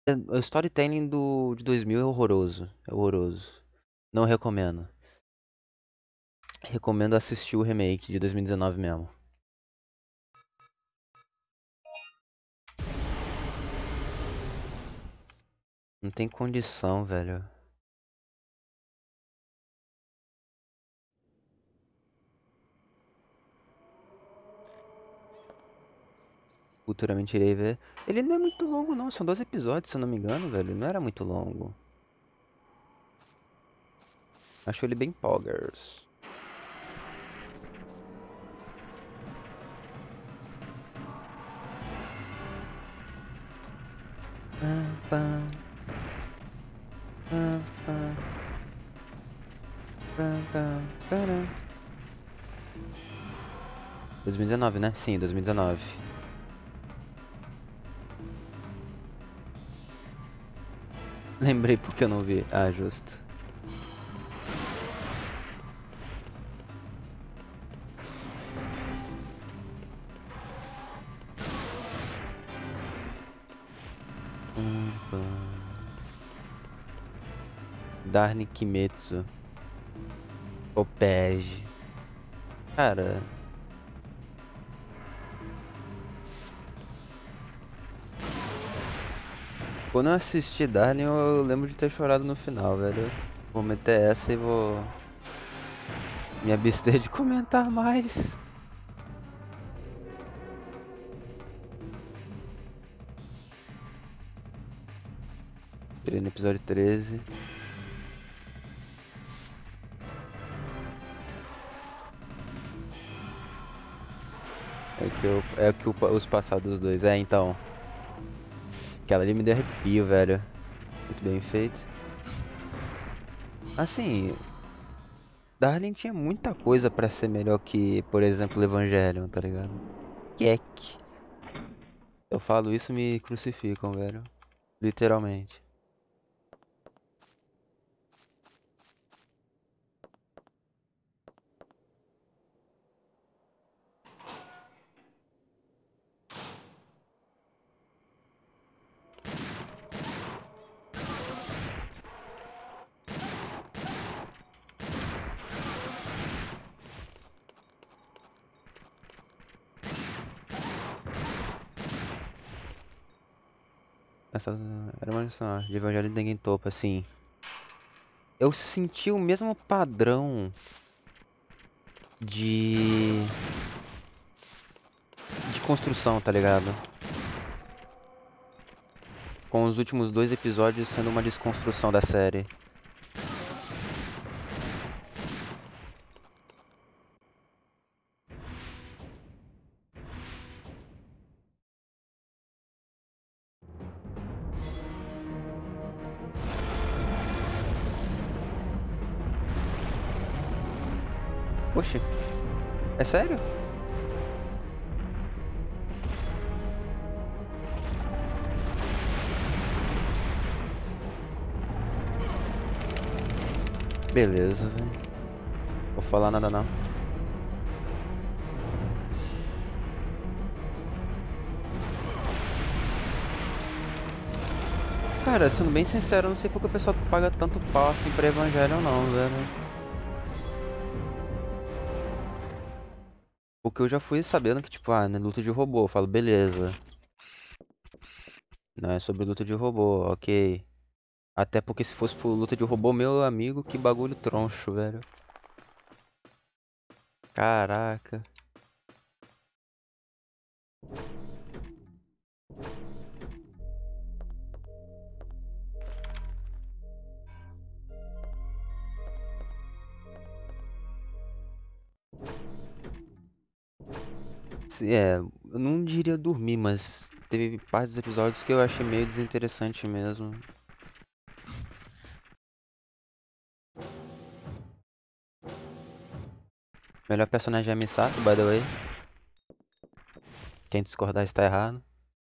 O storytelling de 2000 é horroroso. É horroroso. Não recomendo. Recomendo assistir o remake de 2019 mesmo. Não tem condição, velho. Futuramente irei ver. Ele não é muito longo, não. São 12 episódios, se eu não me engano, velho. Não era muito longo. Acho ele bem poggers. Pam, pam. Pam, pam. Pam, pam, param. 2019, né? Sim, 2019. Lembrei porque eu não vi. Ah, justo. Darne Kimetsu. Opege. Cara. Quando eu assisti Darling, eu lembro de ter chorado no final, velho. Vou meter essa e vou me abster de comentar mais. Tirei no episódio 13. Os passados dois. É, então. Aquela ali me deu arrepio, velho. Muito bem feito. Assim, Darling tinha muita coisa pra ser melhor que, por exemplo, Evangelion, tá ligado? Kek. Eu falo isso, me crucificam, velho. Literalmente. Essa era uma junção de Evangelho de ninguém topa, assim. Eu senti o mesmo padrão de construção, tá ligado? Com os últimos dois episódios sendo uma desconstrução da série. Oxi, é sério? Beleza, velho. Vou falar nada não. Cara, sendo bem sincero, eu não sei porque o pessoal paga tanto pau assim pra Evangelho não, velho. Porque eu já fui sabendo que, tipo, né, luta de robô. Eu falo, beleza. Não é sobre luta de robô, ok. Até porque se fosse por luta de robô, meu amigo, que bagulho troncho, velho. Caraca. Eu não diria dormir, mas teve partes dos episódios que eu achei meio desinteressante mesmo. Melhor personagem é a Misato, by the way. Quem discordar está errado.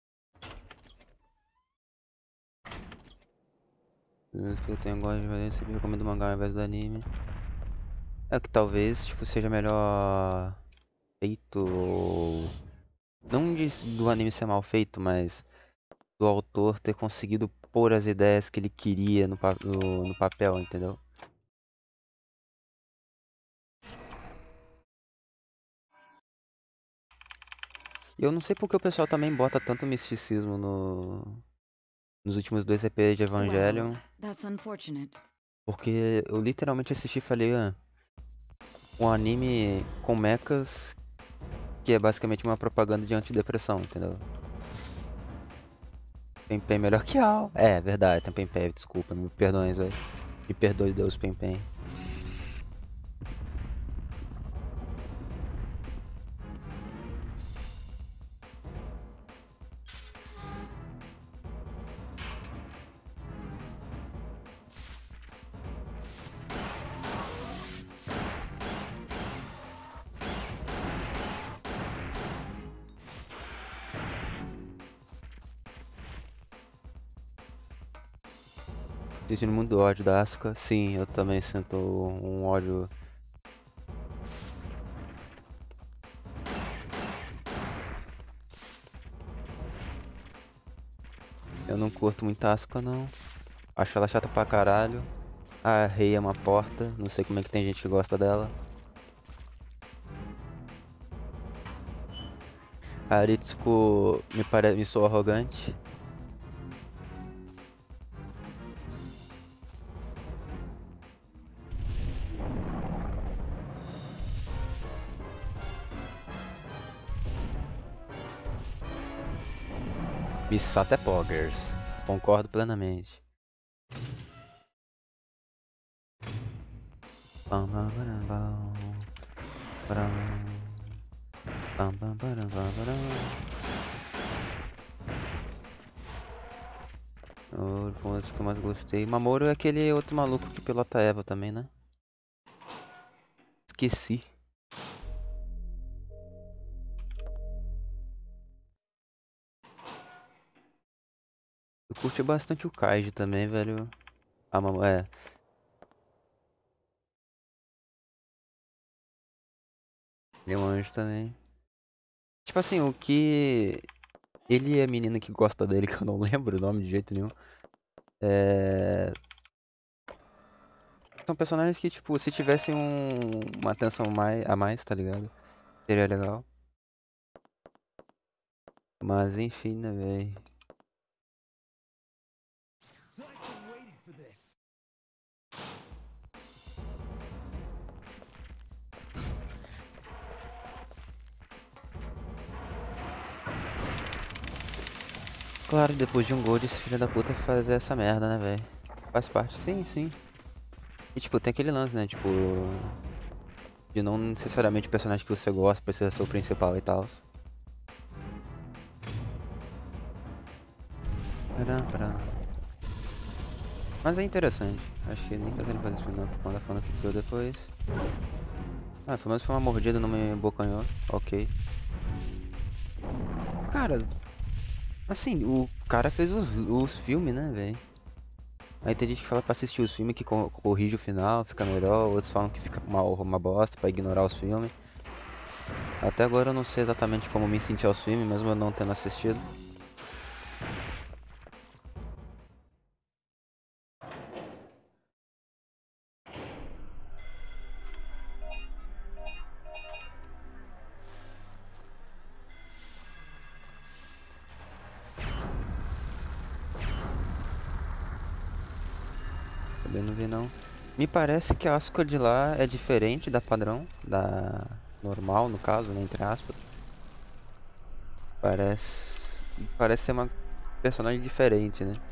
Pelo que eu tenho gosto de fazer, sempre recomendo o mangá ao invés do anime. É que talvez tipo, seja melhor feito. Não do anime ser mal feito, mas do autor ter conseguido pôr as ideias que ele queria no papel, entendeu? E eu não sei porque o pessoal também bota tanto misticismo nos últimos dois EPs de Well, Evangelion. that's unfortunate. Porque eu literalmente assisti e falei, um anime com mechas que é basicamente uma propaganda de antidepressão, entendeu? Pen melhor que Al. É, verdade, tem Pen, desculpa, me perdoe, velho. Me perdoe, Deus, Pen. Sentindo muito ódio da Asuka. Sim, eu também sinto um ódio. Eu não curto muito a Asuka, não. Acho ela chata pra caralho. A Rei é uma porta. Não sei como é que tem gente que gosta dela. A Aritsuko me soa arrogante. Misato é poggers. Concordo plenamente. Pam, pam, param, pam, param. Pam, pam, param, pam, param. O monstro que eu mais gostei. Mamoru é aquele outro maluco que pilota a Eva também, né? Esqueci. Eu curti bastante o Kaiji também, velho. É. Ele é um anjo também. Tipo assim, o que. Ele e a menina que gosta dele, que eu não lembro o nome de jeito nenhum. São personagens que, tipo, se tivessem uma atenção a mais, tá ligado? Seria legal. Mas enfim, né, velho. Claro, depois de um gol, esse filho da puta fazer essa merda, né, velho? Faz parte, sim, sim. E tipo, tem aquele lance, né? Tipo, de não necessariamente o personagem que você gosta precisa ser o principal e tal. Mas é interessante. Acho que nem fazendo fazer isso não, por conta da forma que criou depois. Ah, pelo menos foi uma mordida, não me bocanhou. Ok. Cara, assim, o cara fez os filmes, né, velho? Aí tem gente que fala pra assistir os filmes que corrige o final, fica melhor. Outros falam que fica uma bosta pra ignorar os filmes. Até agora eu não sei exatamente como me sentir aos filmes, mesmo eu não tendo assistido. Também não vi não. Me parece que a Asuka de lá é diferente da padrão, da normal no caso, né, entre aspas. Parece, parece ser uma personagem diferente, né?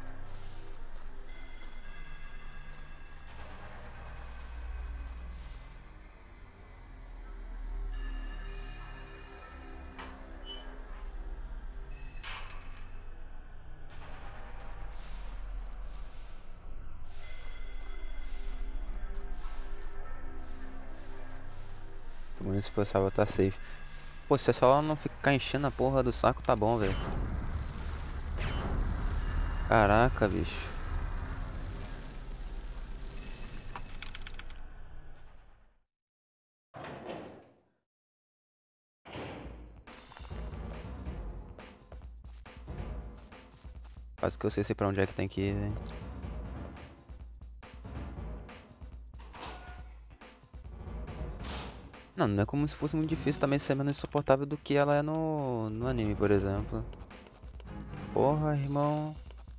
Pelo menos o pessoal tá safe. Pô, se é só não ficar enchendo a porra do saco, tá bom, velho. Caraca, bicho. Quase que eu sei pra onde é que tem que ir, velho. Não, não é como se fosse muito difícil também ser menos insuportável do que ela é no anime, por exemplo. Porra, irmão.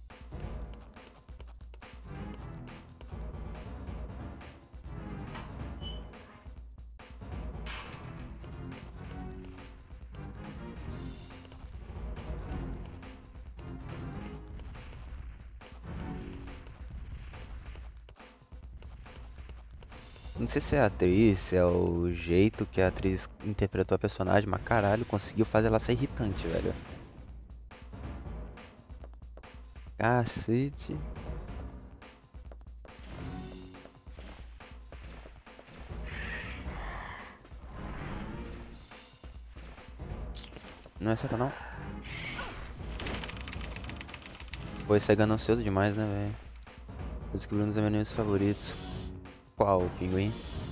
Não sei se é a atriz, se é o jeito que a atriz interpretou a personagem, mas caralho, conseguiu fazer ela ser irritante, velho. Cacete. Não é certa não? Foi ser ganancioso demais, né, velho? Eu descobri um dos meus animes favoritos. Qual, o pinguim?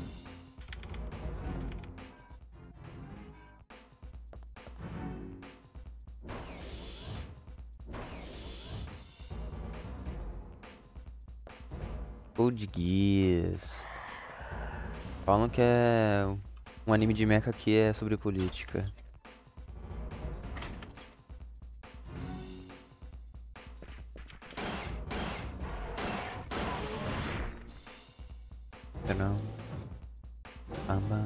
Code Geass. Falam que é um anime de mecha que é sobre política. Não. Amba.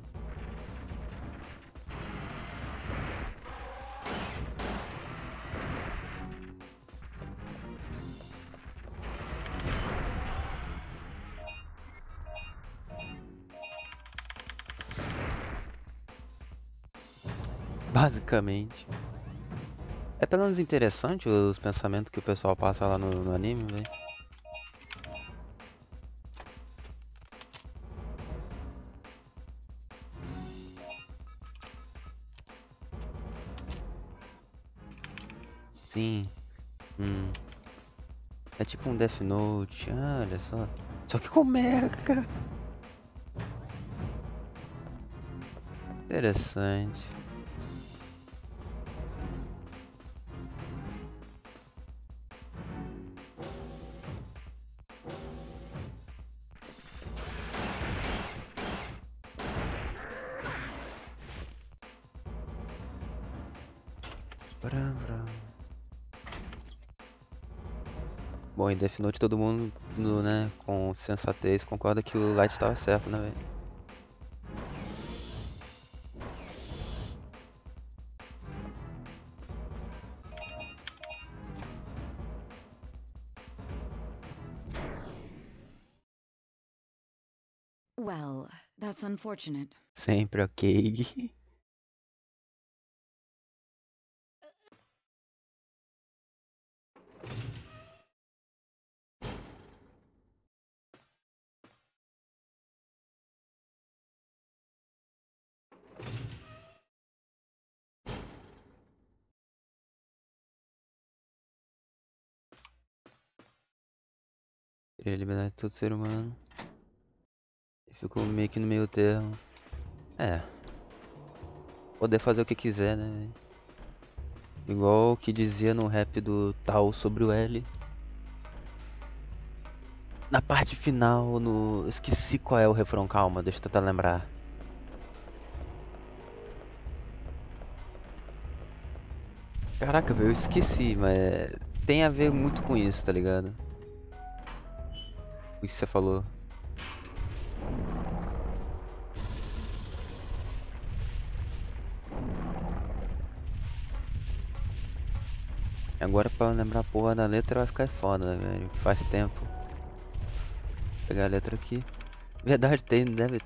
Basicamente. É pelo menos interessante os pensamentos que o pessoal passa lá no anime, velho. Sim. Hum. É tipo um Death Note. Ah, olha só. Só que com mecha. Interessante. Bram, bram. Bom, em Death Note todo mundo, né, com sensatez, concorda que o Light tava certo, né, velho? Well, that's unfortunate. Sempre ok. Queria a liberdade de todo ser humano. E ficou meio que no meio termo. É, poder fazer o que quiser, né, velho? Igual o que dizia no rap do Tal sobre o L. Na parte final, no. Esqueci qual é o refrão, calma, deixa eu tentar lembrar. Caraca, velho, eu esqueci, mas tem a ver muito com isso, tá ligado? O que você falou. Agora pra eu lembrar a porra da letra vai ficar foda, velho. Faz tempo. Vou pegar a letra aqui. Verdade, tem, deve.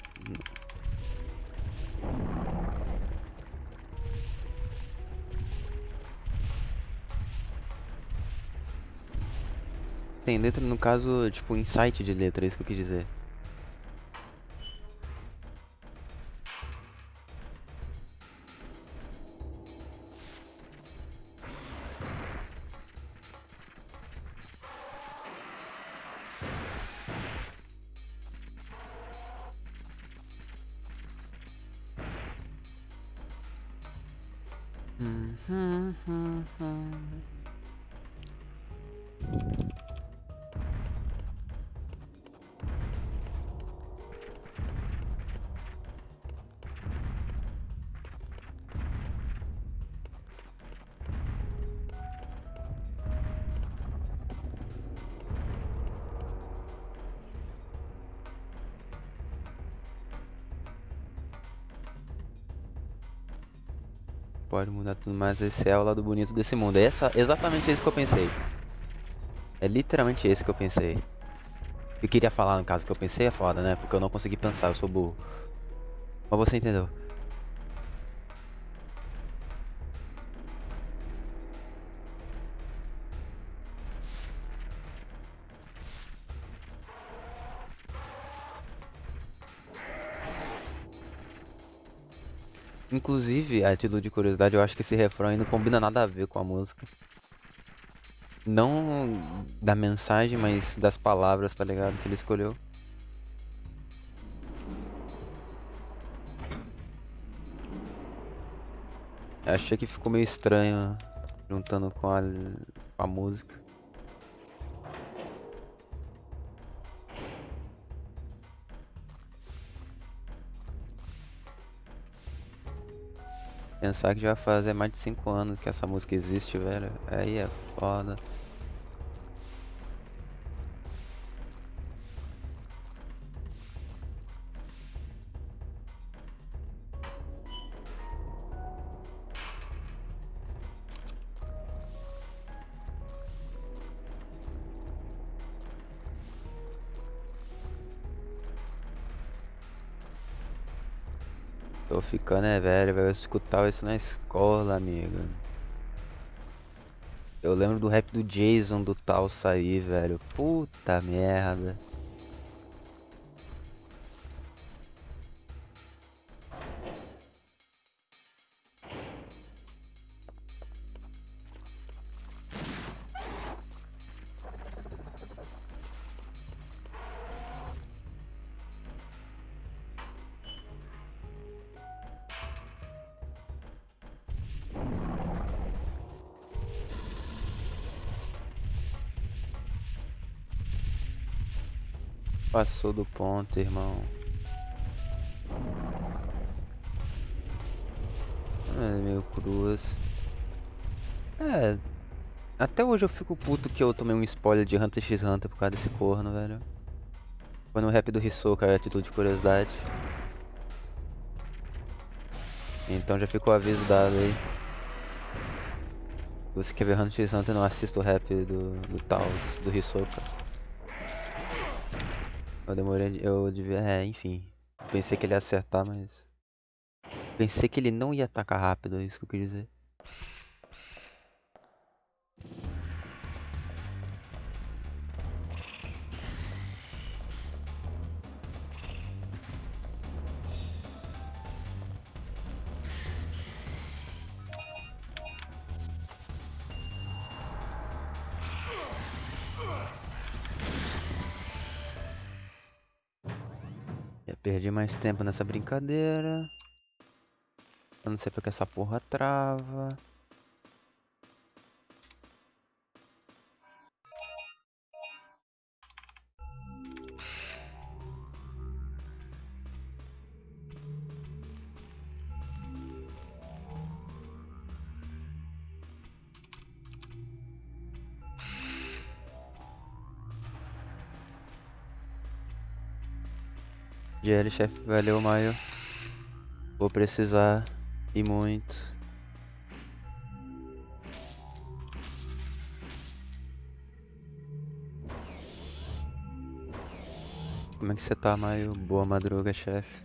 Tem letra, no caso, tipo, insight de letra, é isso que eu quis dizer. pode mudar tudo, mas esse é o lado bonito desse mundo. É exatamente isso que eu pensei. É literalmente esse que eu pensei. Eu queria falar, no caso, que eu pensei é foda, né? Porque eu não consegui pensar, eu sou burro. Mas você entendeu. Inclusive, a título de curiosidade, eu acho que esse refrão aí não combina nada a ver com a música. Não da mensagem, mas das palavras, tá ligado? Que ele escolheu. Achei que ficou meio estranho juntando com a música. Pensar que já vai fazer mais de 5 anos que essa música existe, velho. Aí é foda. Tô ficando velho, velho. Eu escutava isso na escola, amigo. Eu lembro do rap do Jason do tal sair, velho. Puta merda. Passou do ponto, irmão. É meio cruz. É, até hoje eu fico puto que eu tomei um spoiler de Hunter x Hunter por causa desse corno, velho. Foi no rap do Hisoka, a atitude de curiosidade. Então já ficou o aviso dado aí. Se você quer ver Hunter x Hunter, não assista o rap do Taos, do Hisoka. Eu demorei, eu devia, enfim. Pensei que ele ia acertar, mas... Pensei que ele não ia atacar rápido, é isso que eu quis dizer. Já perdi mais tempo nessa brincadeira. Eu não sei porque essa porra trava. GL, chefe, valeu, Maio. Vou precisar e muito. Como é que você tá, Maio? Boa madruga, chefe.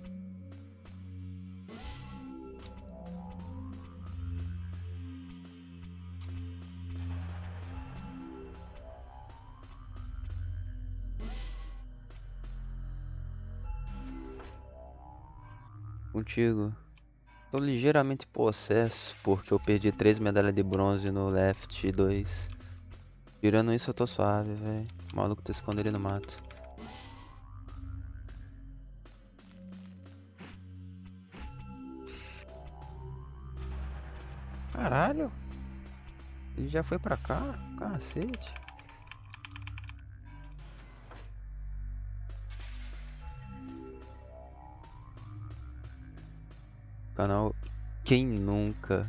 Contigo. Tô ligeiramente possesso, porque eu perdi 3 medalhas de bronze no Left 2. Tirando isso, eu tô suave, velho. O maluco tá escondendo no mato. Caralho! Ele já foi pra cá? Cacete. Canal Quem Nunca.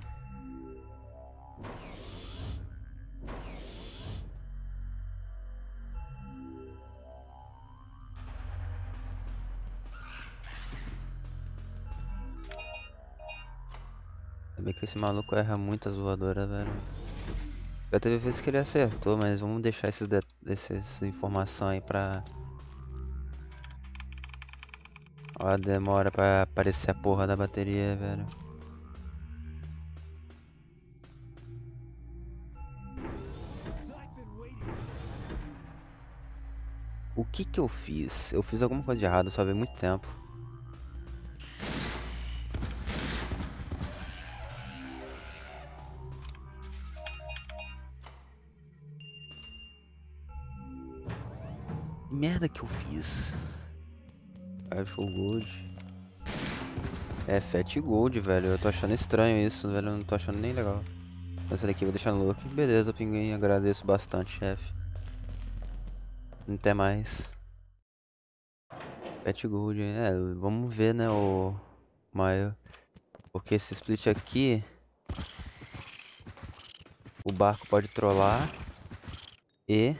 Vê que esse maluco erra muitas voadoras, velho. Já teve vezes que ele acertou, mas vamos deixar essa informação aí pra... Ó, a demora pra aparecer a porra da bateria, velho. O que que eu fiz? Eu fiz alguma coisa de errado, só veio muito tempo. Que merda que eu fiz? Rifle Gold. É, Fat Gold, velho. Eu tô achando estranho isso, velho. Eu não tô achando nem legal. Essa daqui eu vou deixar no look. Beleza, pinguim. Agradeço bastante, chefe. Até mais. Fat Gold. É, vamos ver, né, o Maio. Porque esse split aqui, o barco pode trollar e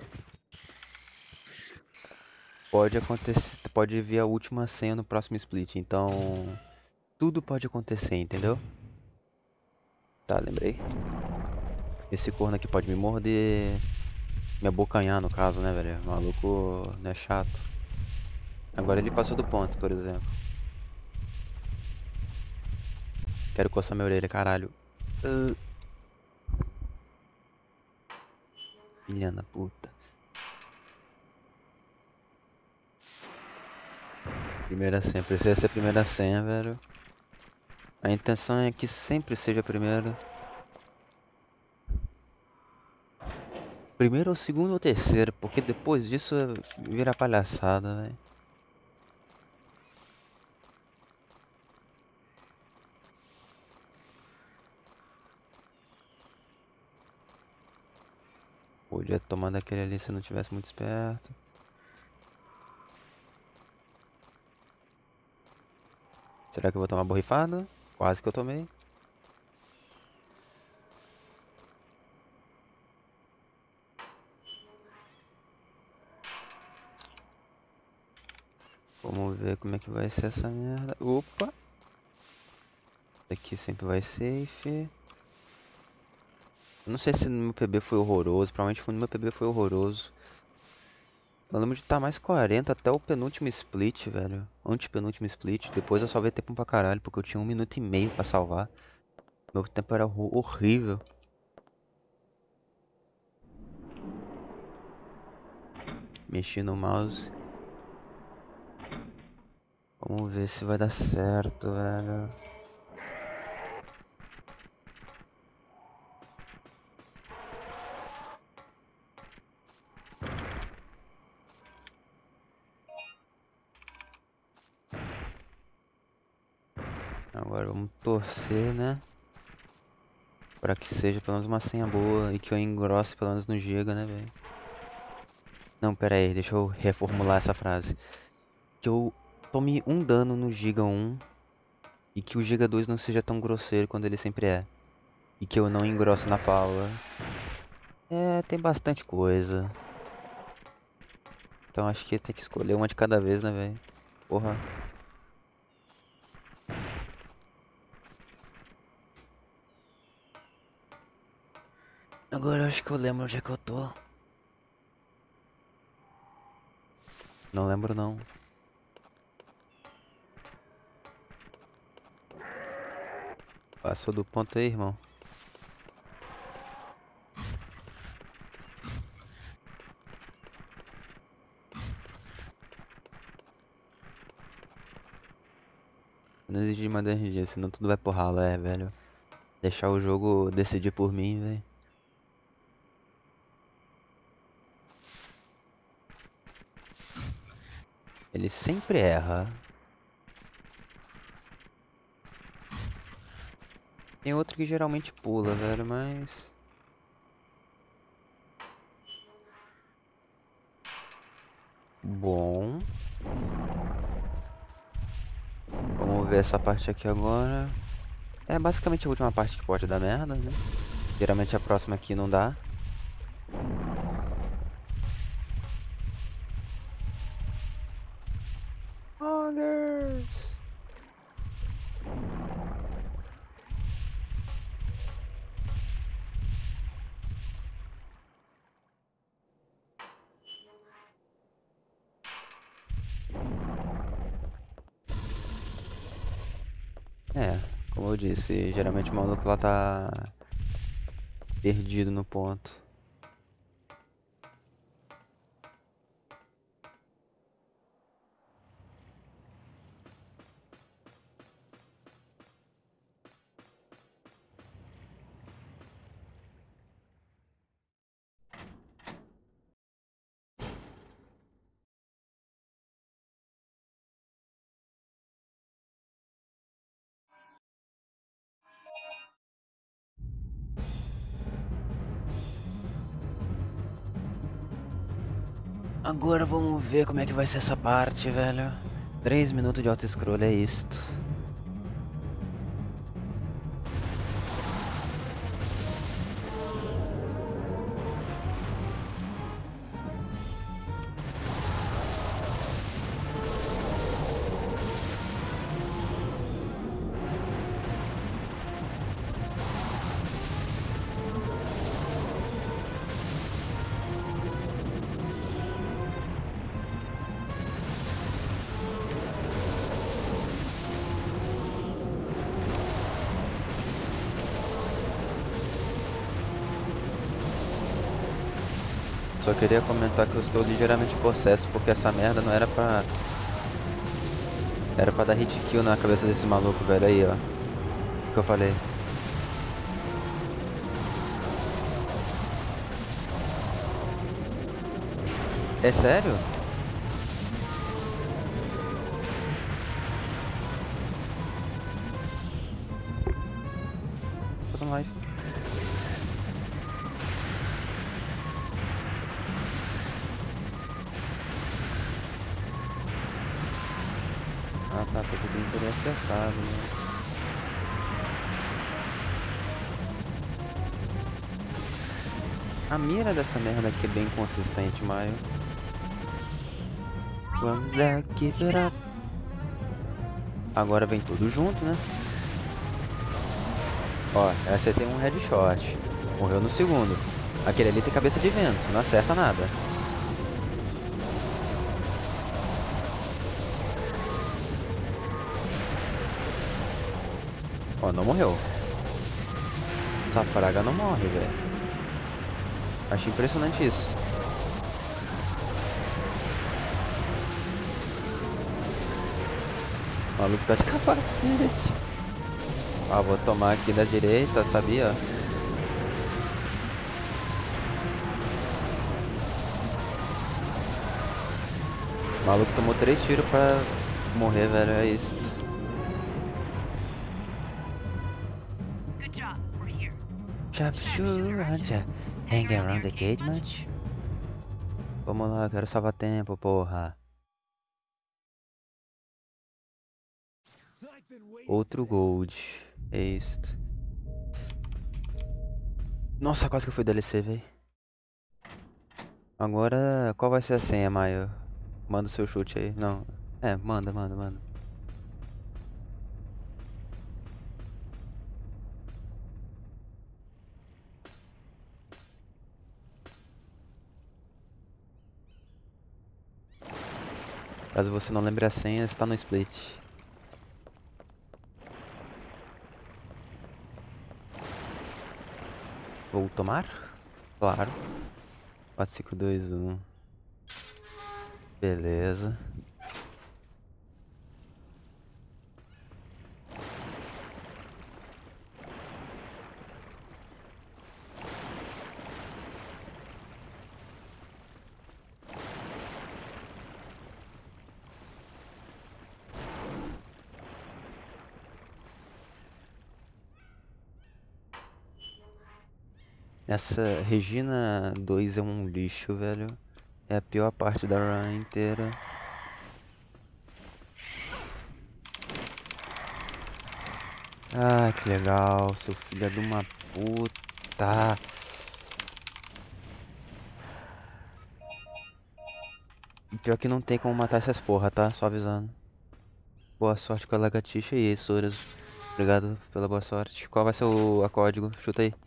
pode acontecer, pode vir a última senha no próximo split. Então, tudo pode acontecer, entendeu? Tá, lembrei. Esse corno aqui pode me morder, me abocanhar no caso, né, velho? O maluco não é chato. Agora ele passou do ponto, por exemplo. Quero coçar minha orelha, caralho. Filha da puta. Primeira senha, precisa ser a primeira senha, velho. A intenção é que sempre seja a primeira. Primeiro ou segundo ou terceiro, porque depois disso vira palhaçada, velho. Podia tomar daquele ali se não tivesse muito esperto. Será que eu vou tomar borrifada? Quase que eu tomei. Vamos ver como é que vai ser essa merda. Opa! Aqui sempre vai safe. Eu não sei se no meu PB foi horroroso. Provavelmente no meu PB foi horroroso. Eu lembro de estar mais 40 até o penúltimo split, velho. Antepenúltimo split. Depois eu salvei tempo pra caralho, porque eu tinha 1 minuto e meio pra salvar. Meu tempo era horrível. Mexi no mouse. Vamos ver se vai dar certo, velho. Agora vamos torcer, né? Pra que seja pelo menos uma senha boa e que eu engrosse pelo menos no Giga, né, velho? Não, pera aí, deixa eu reformular essa frase. Que eu tome um dano no Giga 1 e que o Giga 2 não seja tão grosseiro quando ele sempre é. E que eu não engrosse na Paula. É, tem bastante coisa. Então acho que tem que escolher uma de cada vez, né, velho? Porra. Agora eu acho que eu lembro onde é que eu tô. Não lembro não. Passou do ponto aí, irmão. Não exige mais energia, senão tudo vai pro ralo, é, velho. Deixar o jogo decidir por mim, velho. Ele sempre erra. Tem outro que geralmente pula, velho, mas... Bom. Vamos ver essa parte aqui agora. É basicamente a última parte que pode dar merda, né? Geralmente a próxima aqui não dá. Augers! É, como eu disse, geralmente o maluco lá tá perdido no ponto. Agora vamos ver como é que vai ser essa parte, velho. 3 minutos de auto-scroll, é isto. Só queria comentar que eu estou ligeiramente possesso, porque essa merda não era pra... Era pra dar hit kill na cabeça desse maluco, velho. Aí, ó. O que eu falei? É sério? Tô no live. Ah tá, pensei que ele não teria acertado, né? A mira dessa merda aqui é bem consistente, Maio. Vamos lá, keep it up. Agora vem tudo junto, né? Ó, essa tem um headshot. Morreu no segundo. Aquele ali tem cabeça de vento, não acerta nada. Ó, não morreu. Essa praga não morre, velho. Achei impressionante isso. O maluco tá de capacete. Ó, vou tomar aqui da direita, sabia? O maluco tomou 3 tiros pra morrer, velho. É isso. Sharpshooter, hang around the cage much? Vamos lá, quero salvar tempo, porra. Outro gold. É isto. Nossa, quase que eu fui DLC, velho. Agora, qual vai ser a senha, Maio? Manda o seu chute aí. Não. É, manda. Caso você não lembre a senha, está no split. Vou tomar? Claro. 4, 5, 2, 1. Beleza. Essa Regina 2 é um lixo, velho. É a pior parte da run inteira. Ah, que legal, seu filho de uma puta. E pior que não tem como matar essas porra, tá? Só avisando. Boa sorte com a lagartixa e isso, Soras. Obrigado pela boa sorte. Qual vai ser a código? Chuta aí.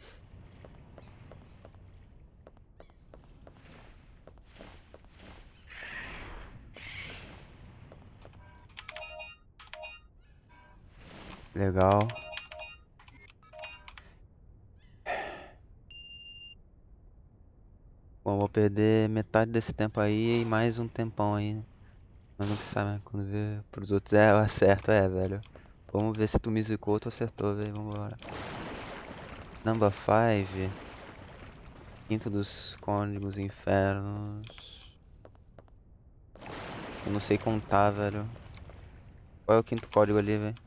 Legal. Bom, vou perder metade desse tempo aí e mais um tempão aí. Mas nunca sabe, quando vê pros outros eu acerto, velho. Vamos ver se tu me zicou ou tu acertou, velho. Vambora. Number 5. Quinto dos Cônegos Infernos. Eu não sei contar, velho. Qual é o quinto código ali, velho?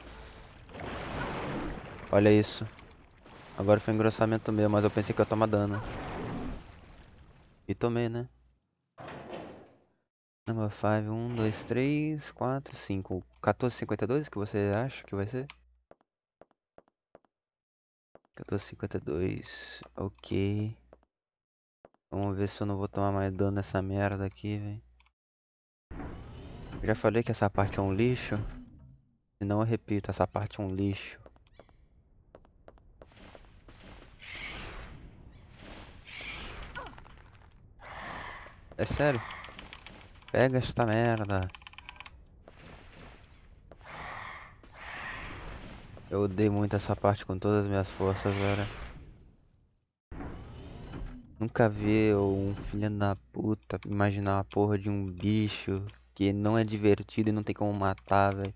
Olha isso. Agora foi engrossamento meu, mas eu pensei que eu ia tomar dano. E tomei, né? Number 5, 1, 2, 3, 4, 5. 14,52 que você acha que vai ser? 14,52. Ok. Vamos ver se eu não vou tomar mais dano nessa merda aqui, velho. Já falei que essa parte é um lixo. E não eu repito, essa parte é um lixo. É sério? Pega esta merda. Eu odeio muito essa parte com todas as minhas forças, velho. Nunca vi um filho da puta imaginar a porra de um bicho que não é divertido e não tem como matar, velho.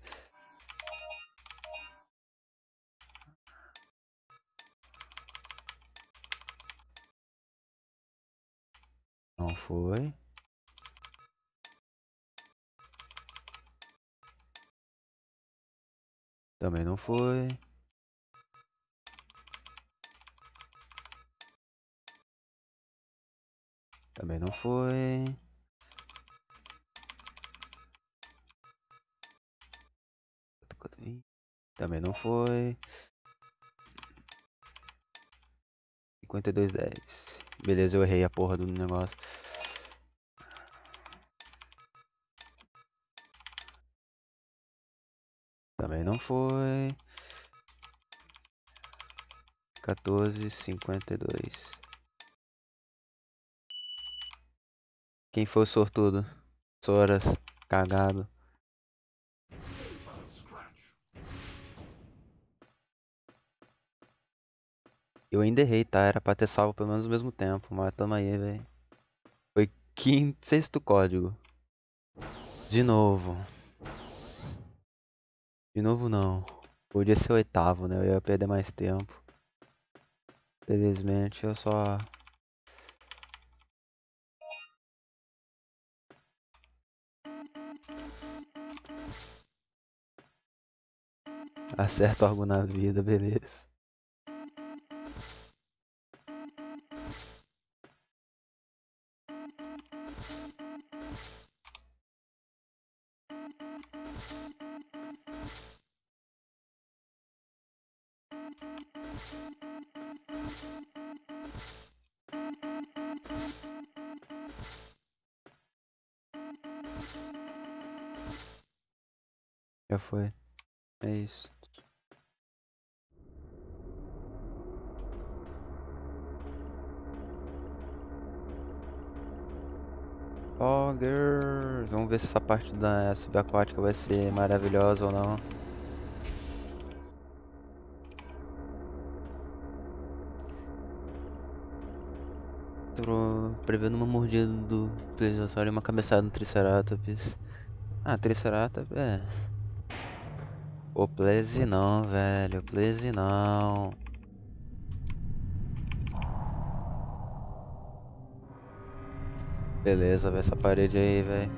Não foi. Também não foi. Também não foi. Também não foi. 52,10. Beleza, eu errei a porra do negócio. Também não foi. 14,52. Quem foi o sortudo? Soras, cagado. Eu ainda errei, tá? Era pra ter salvo pelo menos ao mesmo tempo, mas tamo aí, velho. Foi quinto, sexto código. De novo. De novo não. Podia ser o oitavo, né? Eu ia perder mais tempo. Felizmente eu só acerto algo na vida, beleza. Já foi. É isso. Poggers. Vamos ver se essa parte da subaquática vai ser maravilhosa ou não. Tô prevendo uma mordida do Plesiosaur e uma cabeçada no Triceratops. Ah, Triceratops, é. Ô, Plesi não, velho. Plesi não. Beleza, vai essa parede aí, velho.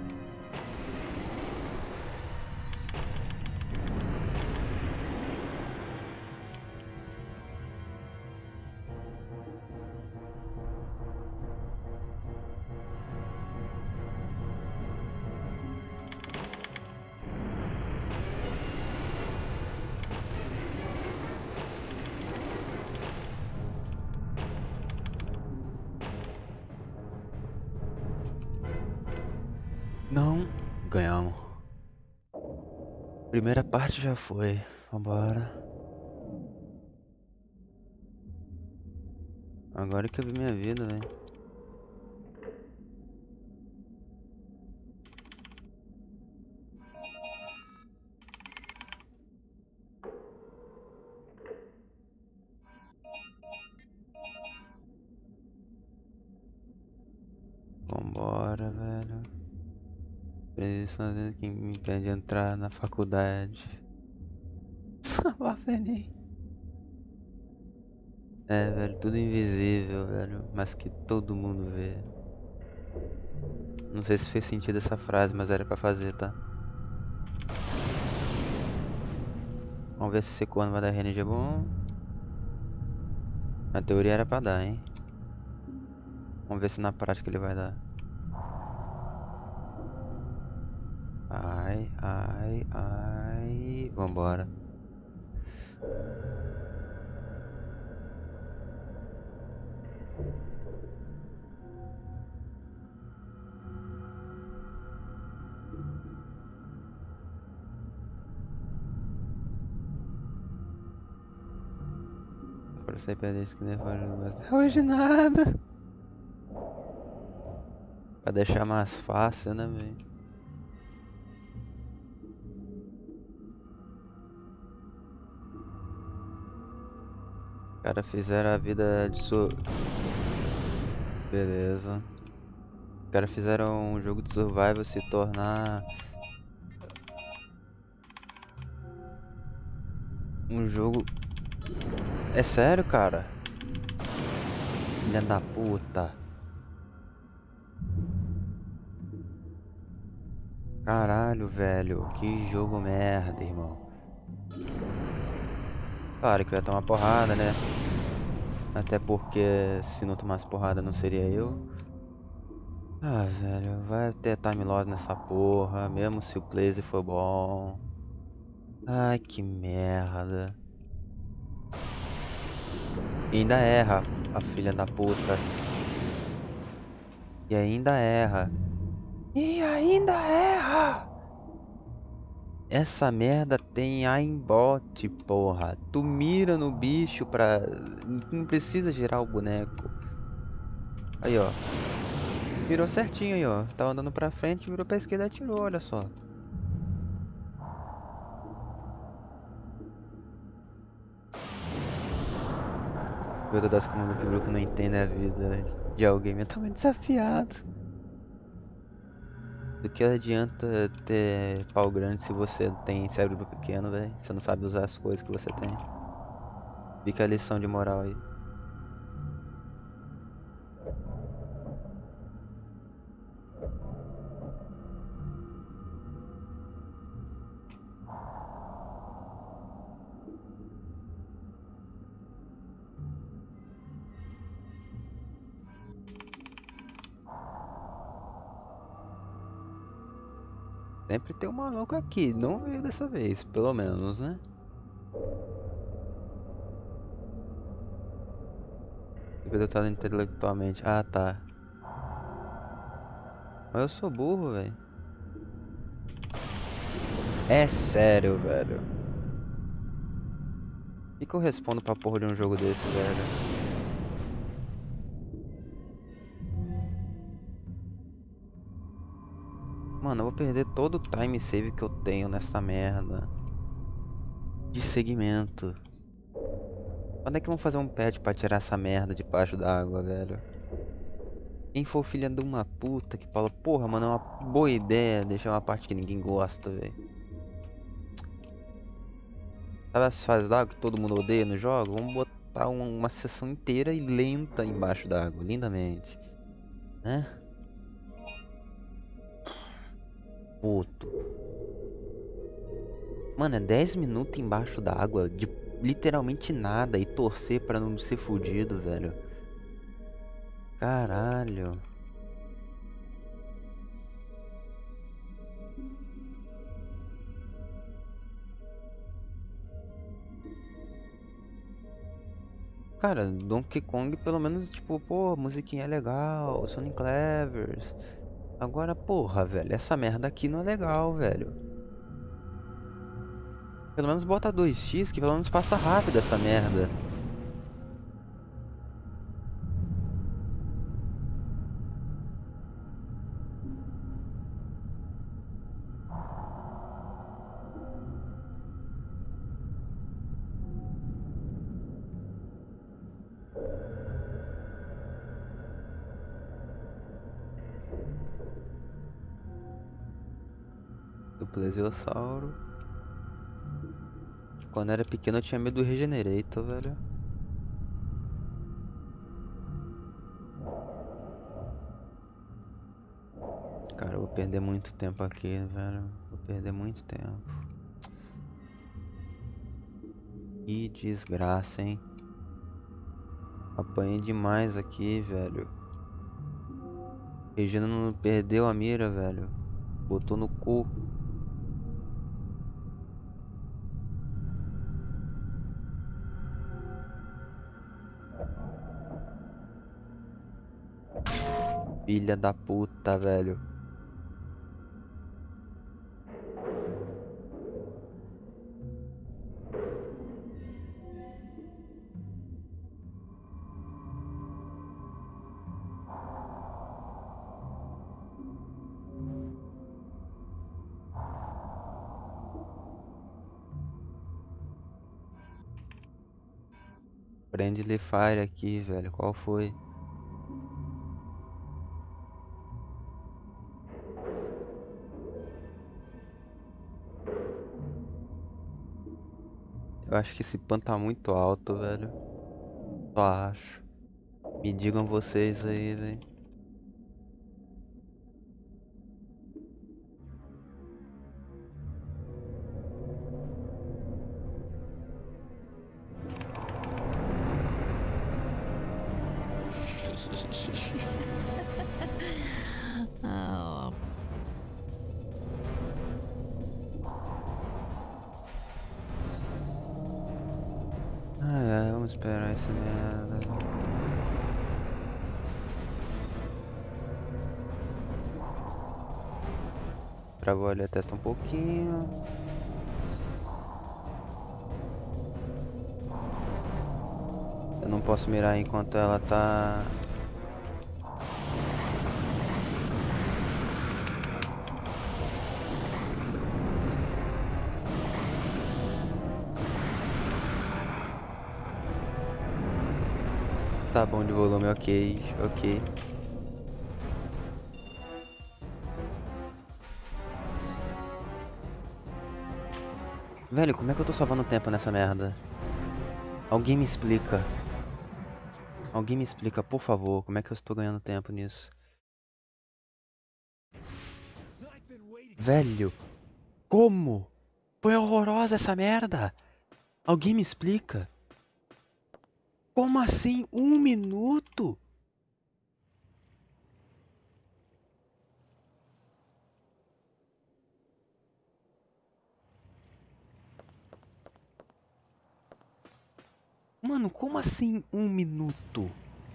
Não. Ganhamos. Primeira parte já foi. Vambora. Agora que eu vi minha vida, velho. agora, velho. Previsão que me impede de entrar na faculdade. Salva-me. É, velho, tudo invisível, velho, mas que todo mundo vê. Não sei se fez sentido essa frase, mas era pra fazer, tá? Vamos ver se esse corno vai dar RNG bom. Na teoria era pra dar, hein? Vamos ver se na prática ele vai dar. Ai, ai, ai. Vambora. Pra sair perder isso que nem mas hoje nada. Pra deixar mais fácil, né, velho? Os caras fizeram a vida de Beleza. Os caras fizeram um jogo de survival se tornar um jogo. É sério, cara? Filha da puta. Caralho, velho. Que jogo merda, irmão. Claro que eu ia tomar porrada, né? Até porque se não tomasse porrada não seria eu. Ah, velho, vai ter time loss nessa porra, mesmo se o Blaze for bom. Ai, que merda. E ainda erra, a filha da puta. E ainda erra. E ainda erra! Essa merda tem aimbot, porra. Tu mira no bicho pra. Não precisa girar o boneco. Aí, ó. Mirou certinho aí, ó. Tava andando pra frente, mirou pra esquerda e atirou, olha só. Meu das comandos que o Brook não entende a vida de alguém mentalmente desafiado. Do que adianta ter pau grande se você tem cérebro pequeno, velho? Você não sabe usar as coisas que você tem. Fica a lição de moral aí. Sempre tem um maluco aqui, não veio dessa vez, pelo menos, né? Fica dotado intelectualmente. Ah, tá. Mas eu sou burro, velho. É sério, velho. O que eu respondo pra porra de um jogo desse, velho? Mano, eu vou perder todo o time save que eu tenho nessa merda de segmento. Quando é que vão fazer um patch pra tirar essa merda debaixo d'água, velho? Quem for filha de uma puta que fala, porra, mano, é uma boa ideia deixar uma parte que ninguém gosta, velho. Sabe as fases d'água que todo mundo odeia no jogo? Vamos botar uma sessão inteira e lenta embaixo d'água, lindamente, né? Puto. Mano, é 10 minutos embaixo d'água de literalmente nada e torcer pra não ser fudido, velho. Caralho. Cara, Donkey Kong pelo menos, tipo, pô, musiquinha é legal, Sonic Clevers. Agora, porra, velho, essa merda aqui não é legal, velho. Pelo menos bota 2x que pelo menos passa rápido essa merda. Do plesiosauro. Quando era pequeno eu tinha medo do Regenerator, velho. Cara, eu vou perder muito tempo aqui, velho. Vou perder muito tempo. Que desgraça, hein? Apanhei demais aqui, velho. Regina não perdeu a mira, velho. Botou no cu. Filha da puta, velho. Friendly Fire aqui, velho. Qual foi? Eu acho que esse pan tá muito alto, velho. Só acho. Me digam vocês aí, velho. Oh. Ah, é, vamos esperar essa merda. Travou ali a testa um pouquinho. Eu não posso mirar enquanto ela tá... Tá bom de volume, ok, ok. Velho, como é que eu tô salvando tempo nessa merda? Alguém me explica. Alguém me explica, por favor, como é que eu estou ganhando tempo nisso? Velho, como? Foi horrorosa essa merda! Alguém me explica? Como assim? 1 minuto? Mano, como assim 1 minuto?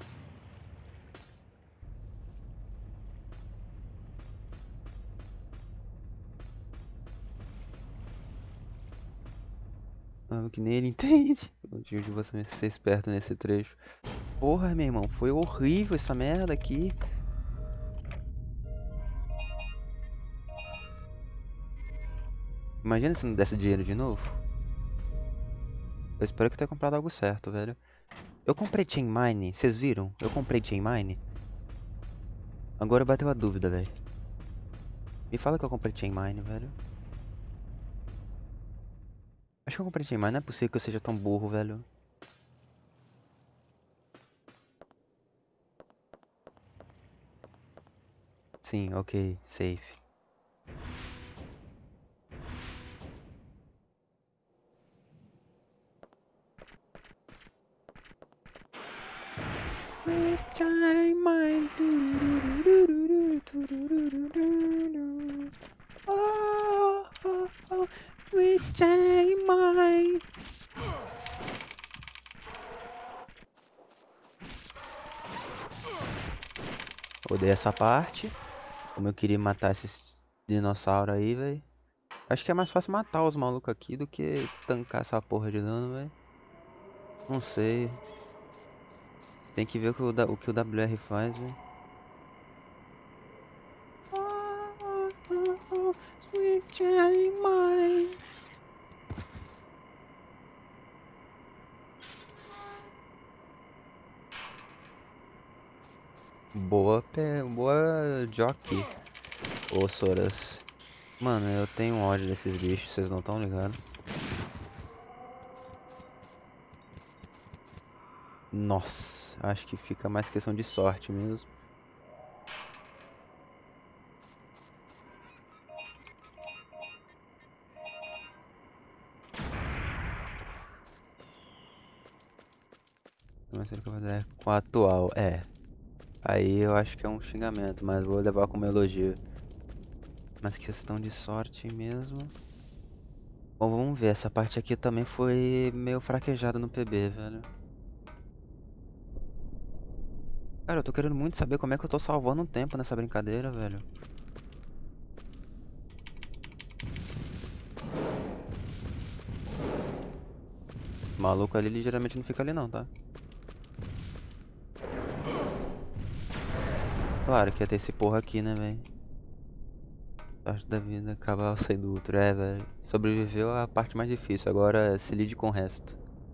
Ah, que nem ele entende. Eu digo de você ser esperto nesse trecho. Porra, meu irmão, foi horrível essa merda aqui. Imagina se não desse dinheiro de novo. Eu espero que eu tenha comprado algo certo, velho. Eu comprei Chain Mine, vocês viram? Eu comprei Chain Mine. Agora bateu a dúvida, velho. Me fala que eu comprei Chain Mine, velho. Acho que eu comprei Chain Mine, não é possível que eu seja tão burro, velho. Sim, ok, safe. Chain Mine. Oh, oh, oh, sweet Chain Mine. Odeio essa parte. Como eu queria matar esses dinossauros aí, velho. Acho que é mais fácil matar os malucos aqui do que tancar essa porra de dano, velho. Não sei. Tem que ver o que o WR faz, velho. Sweet Child Mine. Boa jockey, ô Soras. Mano, eu tenho ódio desses bichos, vocês não estão ligados? Nossa, acho que fica mais questão de sorte mesmo. Mas ele é com a atual, é. Aí eu acho que é um xingamento, mas vou levar como elogio. Mas questão de sorte mesmo. Bom, vamos ver. Essa parte aqui também foi meio fraquejada no PB, velho. Cara, eu tô querendo muito saber como é que eu tô salvando um tempo nessa brincadeira, velho. O maluco ali, ele geralmente não fica ali não, tá? Claro que ia ter esse porra aqui, né, velho? Parte da vida, acabar saindo outro. É, velho. Sobreviveu a parte mais difícil. Agora se lide com o resto.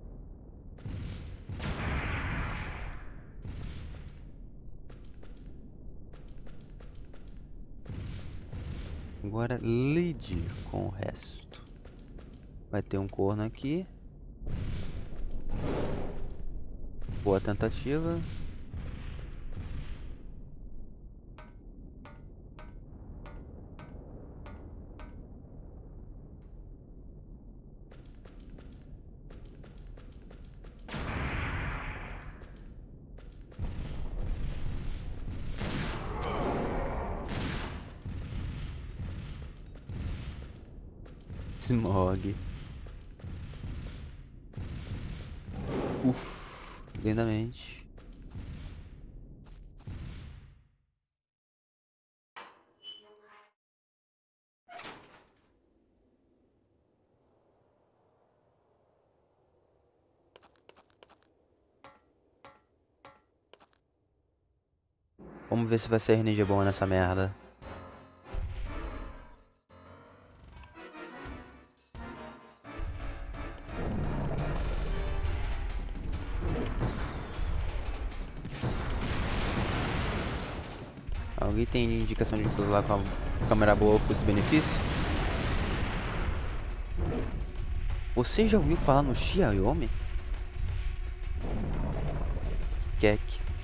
Agora lide com o resto. Vai ter um corno aqui. Boa tentativa. Smog. Uff, lindamente. Vamos ver se vai ser RNG bom nessa merda. Alguém tem indicação de lá com a câmera boa, custo-benefício? Você já ouviu falar no Xiaomi? Keck.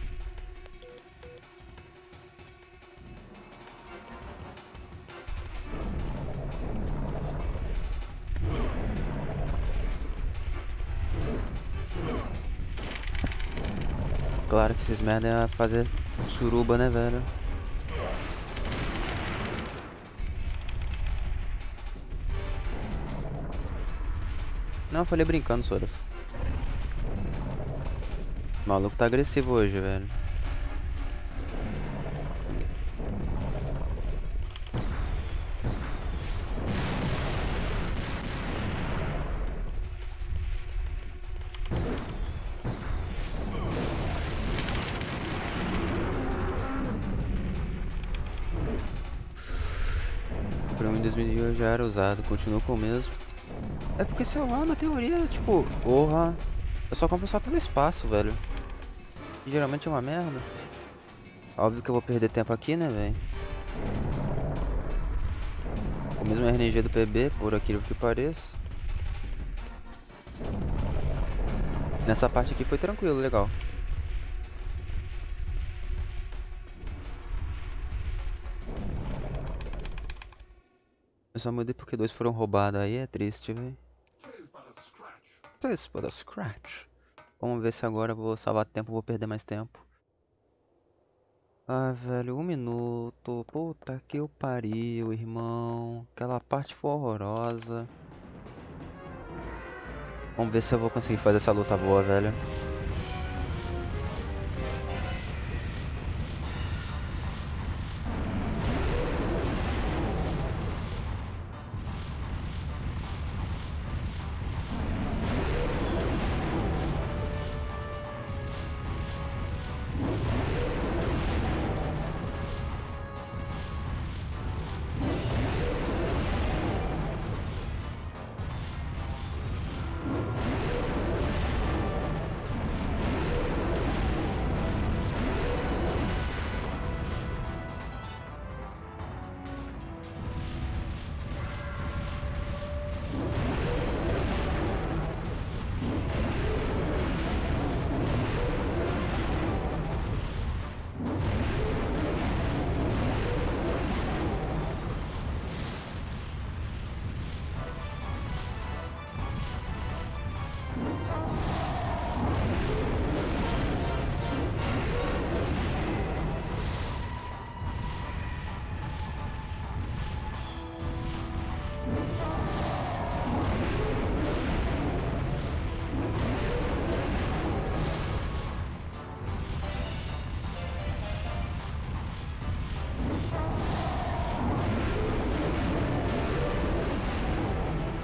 Claro que esses merda ia fazer suruba, né, velho? Não, eu falei brincando, Soras. O maluco tá agressivo hoje, velho. Pra mim, 2000 já era usado, continua com o mesmo. É porque celular, na teoria, tipo, porra, eu só compro só pelo espaço, velho. E geralmente é uma merda. Óbvio que eu vou perder tempo aqui, né, velho? O mesmo RNG do PB, por aquilo que pareça. Nessa parte aqui foi tranquilo, legal. Eu só mudei porque dois foram roubados, aí é triste, velho. Isso para Scratch. Vamos ver se agora eu vou salvar tempo, vou perder mais tempo. Ah, velho, 1 minuto. Puta que eu pariu, irmão. Aquela parte foi horrorosa. Vamos ver se eu vou conseguir fazer essa luta boa, velho.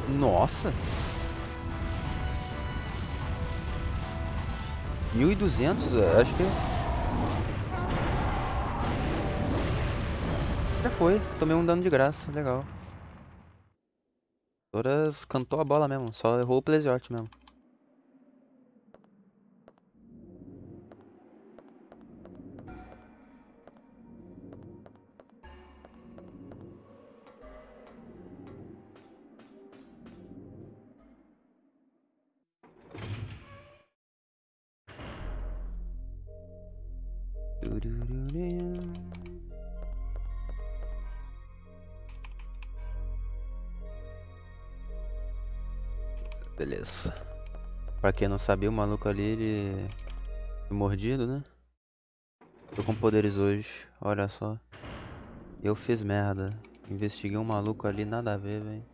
Nossa! 1.200, acho que já foi. Tomei um dano de graça, legal. Toras cantou a bola mesmo, só errou o Plesiote mesmo. Beleza. Pra quem não sabia, o maluco ali, ele foi mordido, né? Tô com poderes hoje, olha só. Eu fiz merda. Investiguei um maluco ali, nada a ver, velho.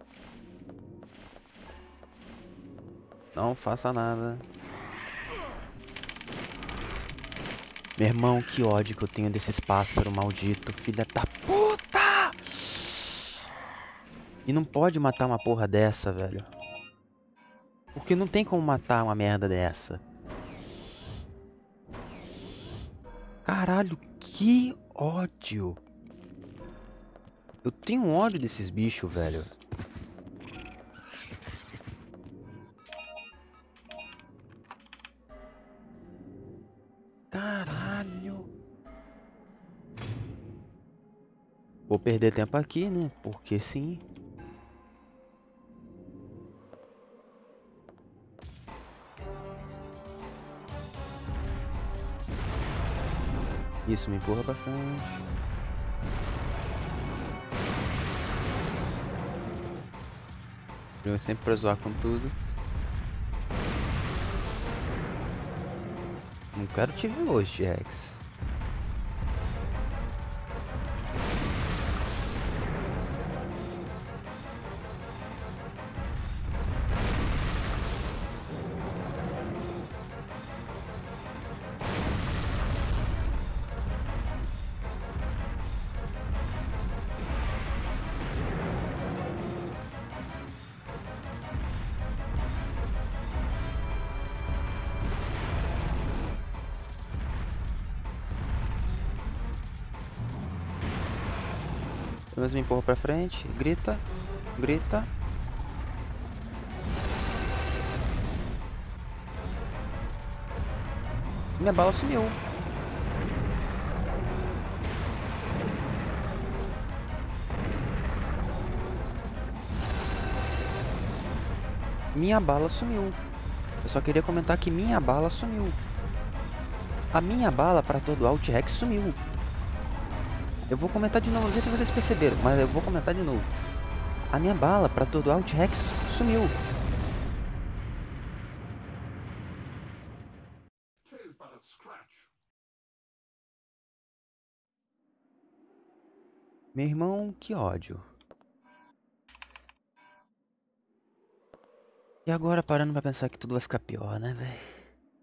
Não faça nada. Meu irmão, que ódio que eu tenho desses pássaros malditos, filha da puta! E não pode matar uma porra dessa, velho. Porque não tem como matar uma merda dessa. Caralho, que ódio. Eu tenho ódio desses bichos, velho. Caralho. Vou perder tempo aqui, né? Porque sim. Isso, me empurra pra frente. Eu sempre pra zoar com tudo. Não quero te ver hoje, T-Rex. Pelo menos me empurra pra frente. Grita. Grita. Minha bala sumiu. Minha bala sumiu. Eu só queria comentar que minha bala sumiu. A minha bala para todo Alt Rex sumiu. Eu vou comentar de novo, não sei se vocês perceberam, mas eu vou comentar de novo. A minha bala para todo Alt Rex sumiu. Meu irmão, que ódio. E agora parando pra pensar que tudo vai ficar pior, né, velho?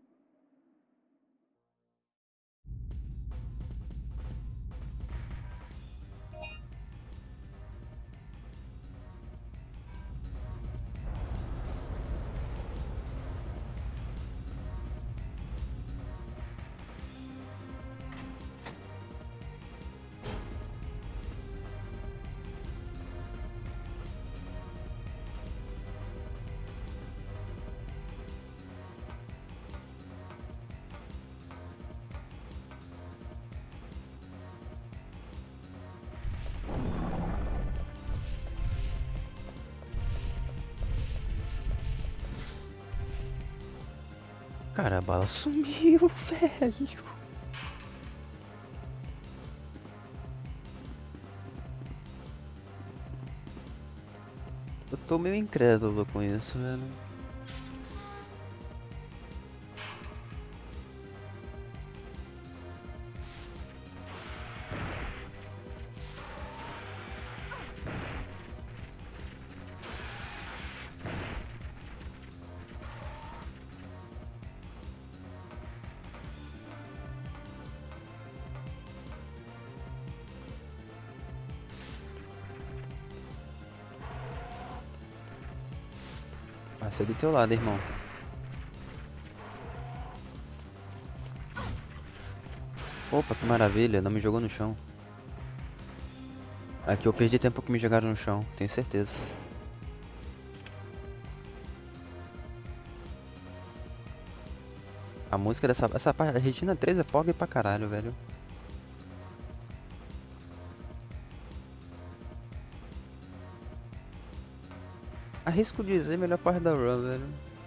Cara, a bala sumiu, velho. Eu tô meio incrédulo com isso, velho. Passei do teu lado, irmão. Opa, que maravilha, não me jogou no chão. Aqui eu perdi tempo que me jogaram no chão, tenho certeza. A música essa parte, a Regina 3 é pog pra caralho, velho. Arrisco dizer melhor parte da run, velho.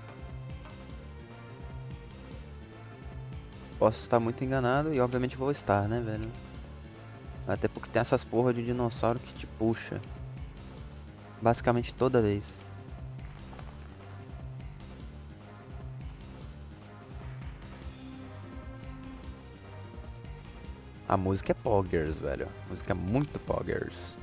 Posso estar muito enganado e obviamente vou estar, né, velho? Até porque tem essas porra de dinossauro que te puxa. Basicamente toda vez. A música é poggers, velho. A música é muito poggers.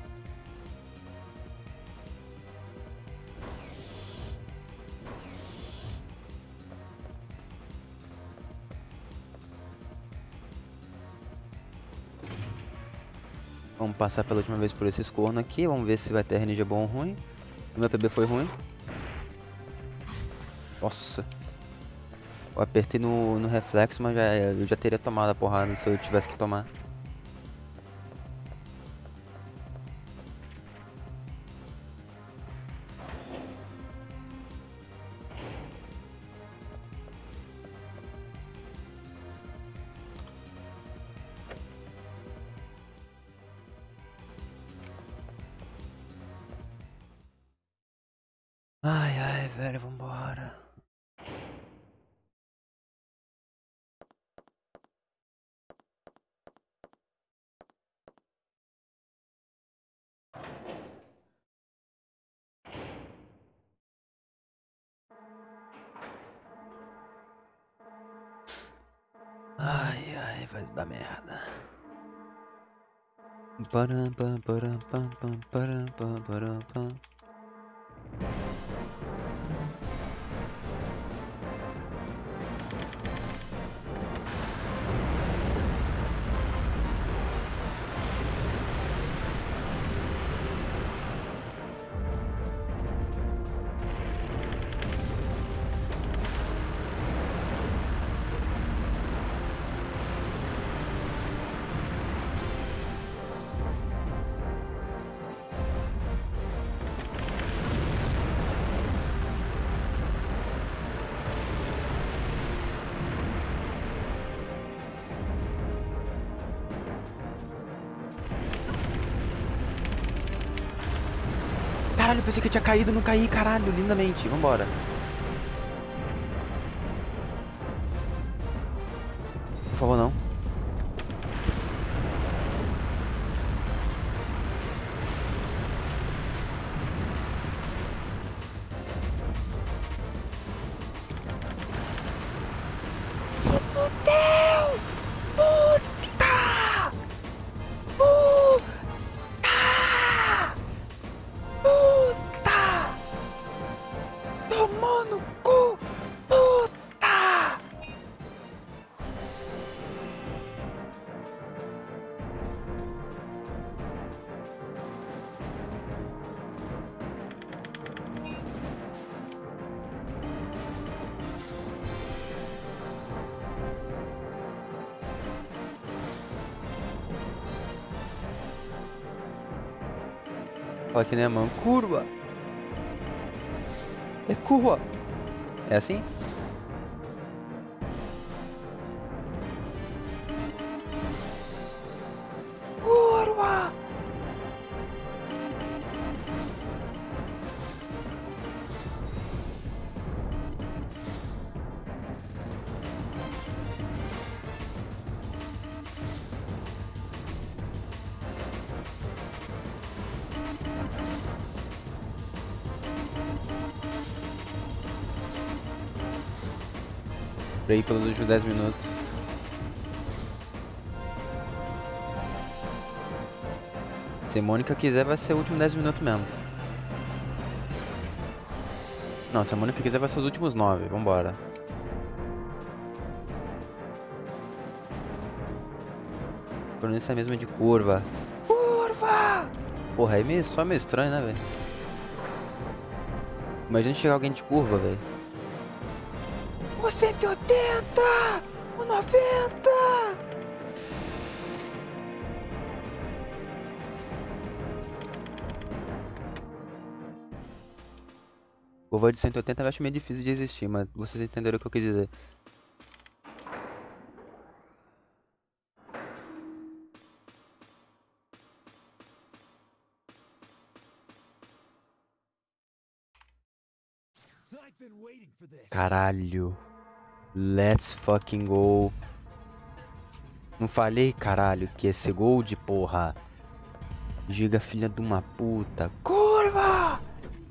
Vamos passar pela última vez por esses cornos aqui. Vamos ver se vai ter RNG bom ou ruim. O meu PB foi ruim. Nossa. Eu apertei no reflexo, mas eu já teria tomado a porrada se eu tivesse que tomar. Ai, ai, velho, vambora. Ai, ai, vai dar merda. Param, pam, param, pam, pam, param, pam, param, pam. Caralho, pensei que eu tinha caído, não caí, caralho, lindamente. Vambora. Por favor, não. Se fudeu! Puta! Puta! Puta! Tomou no cu! Puta! Fala que nem a mão. Curva! É curva! É assim? Curva! Por aí pelos últimos 10 minutos. Se Mônica quiser, vai ser o último 10 minutos mesmo. Não, se a Mônica quiser, vai ser os últimos 9. Vambora. Pronúncia mesmo de curva. Curva! Porra, aí só meio estranho, né, velho? Imagina chegar alguém de curva, velho. O 180! O 90! Curva de 180 eu acho meio difícil de existir, mas vocês entenderam o que eu quis dizer. Caralho. Let's fucking go. Não falei, caralho, que ia ser gold, porra. Giga, filha de uma puta. Curva!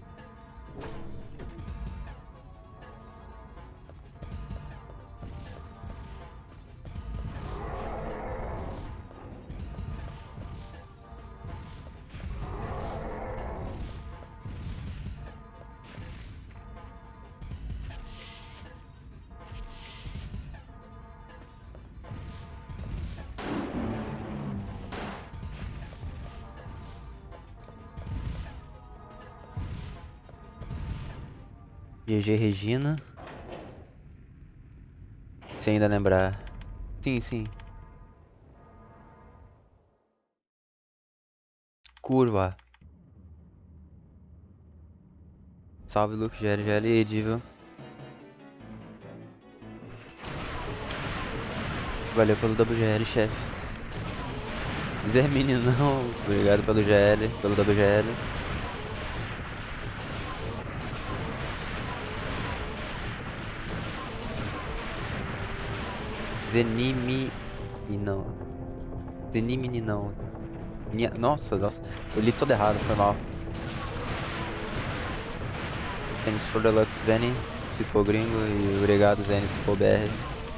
GG Regina. Se ainda lembrar. Sim, sim. Curva. Salve, Luke, GLGL e Edível. Valeu pelo WGL, chefe. Zé Meninão, obrigado pelo GL, pelo WGL. Zenimi e não. Zenimini não. Nossa, eu li todo errado, foi mal. Thanks for the luck, Zeni, se for gringo, e obrigado, Zeni, se for BR.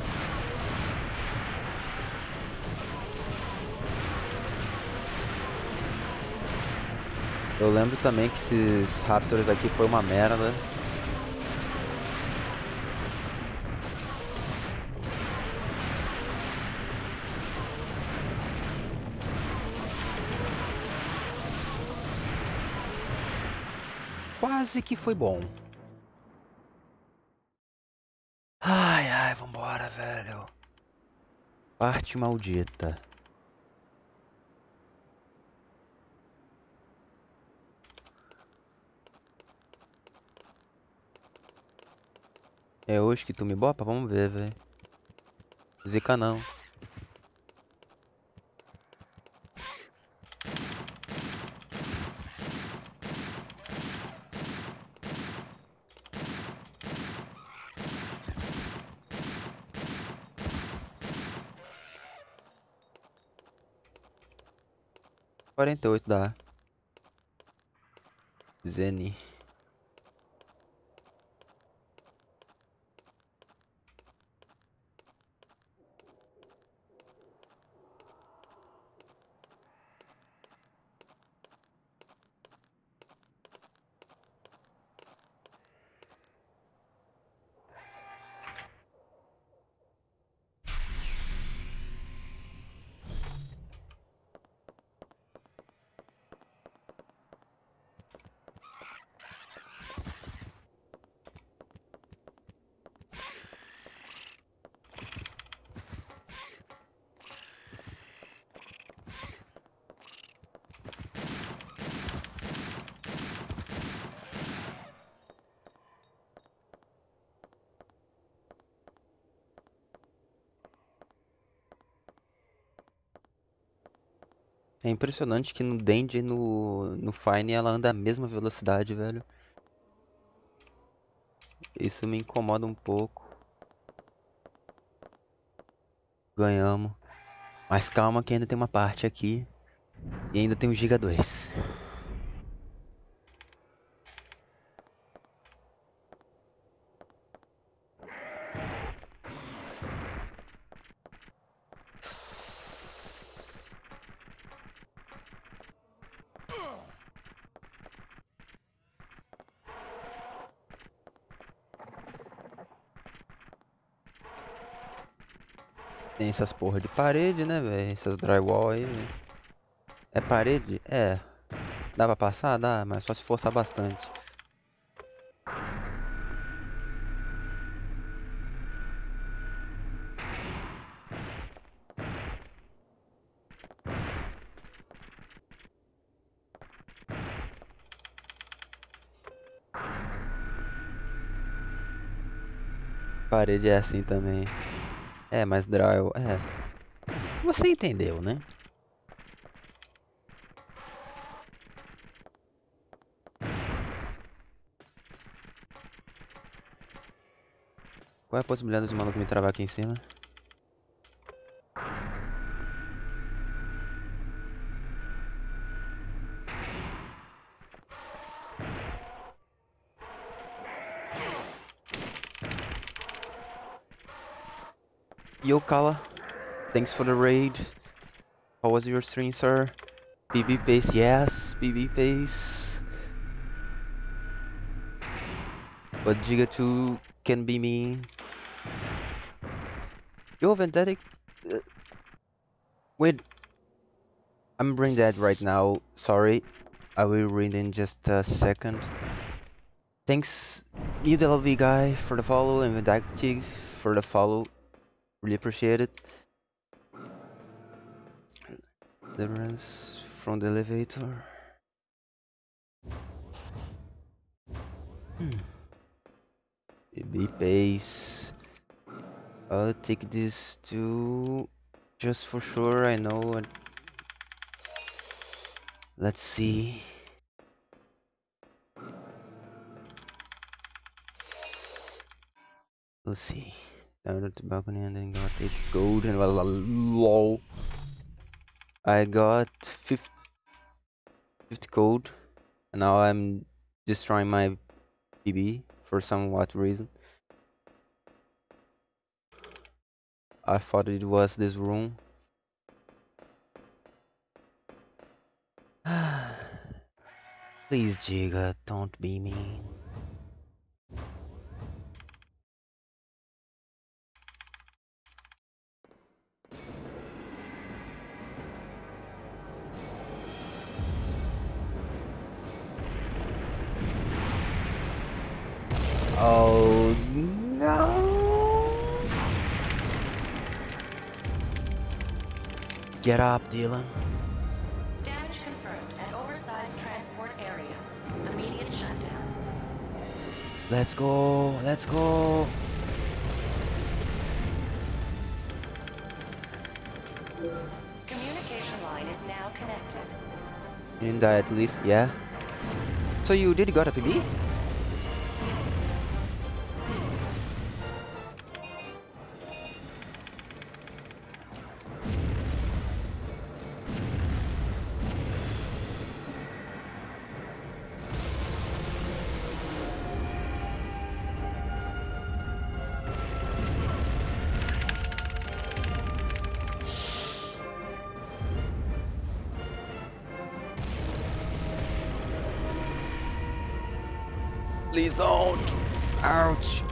Eu lembro também que esses Raptors aqui foi uma merda. Quase que foi bom. Ai, ai, vambora, velho. Parte maldita. É hoje que tu me bopa? Vamos ver, velho. Zica não. Quarenta e oito dá. Zeni. É impressionante que no Dandy e no Fine ela anda a mesma velocidade, velho. Isso me incomoda um pouco. Ganhamos. Mas calma que ainda tem uma parte aqui. E ainda tem o Giga 2. Tem essas porra de parede, né, velho? Essas drywall aí, velho. É parede? É. Dá pra passar? Dá, mas só se forçar bastante. Parede é assim também. É, mas drywall... É. Você entendeu, né? Qual é a possibilidade dos malucos me travar aqui em cima? Yo, Kala. Thanks for the raid. How was your stream, sir? PB pace, yes. PB pace. But Giga 2 can be mean. Yo, Ventetic. Wait. I'm brain dead right now. Sorry. I will read in just a second. Thanks, UDLV guy, for the follow, and Ventetic for the follow. Really appreciate it. Deliverance from the elevator. PB pace. I'll take this too, just for sure. I know. Let's see. Let's see. Down at the balcony and then got 8 gold and well, lol. I got 50 gold and now I'm destroying my PB for somewhat reason. I thought it was this room. Please, Giga, don't be mean. Oh no! Get up, Dylan. Damage confirmed at oversized transport area. Immediate shutdown. Let's go, let's go. Communication line is now connected. You didn't die at least, yeah. So you did got a PB? Please don't. Ouch.